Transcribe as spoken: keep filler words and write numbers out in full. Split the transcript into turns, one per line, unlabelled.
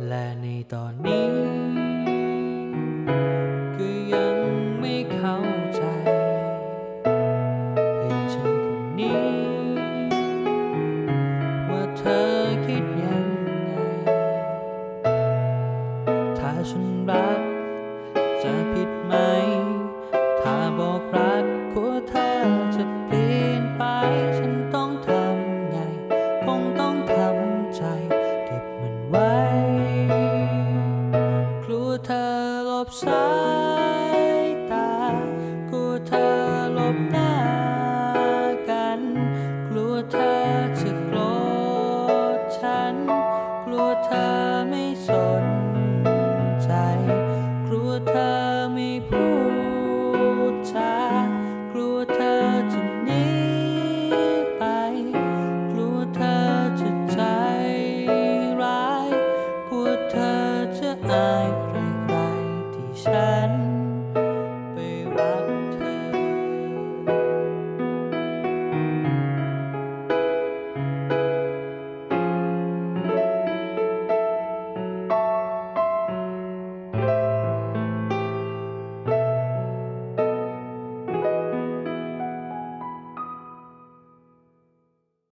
และในตอนนี้ก็ยังไม่เข้าใจเพียงฉันคนนี้ว่าเธอคิดยังไงถ้าฉันรักจะผิดไหมถ้าบอกรักกลัวเธอจะเปลี่ยนไปฉันต้องทำไงคงต้องทำใจเก็บมันไว้กลัวเธอหลบสายตากลัวเธอหลบหน้ากันกลัวเธอจะโกรธฉันกลัวเธอไม่สน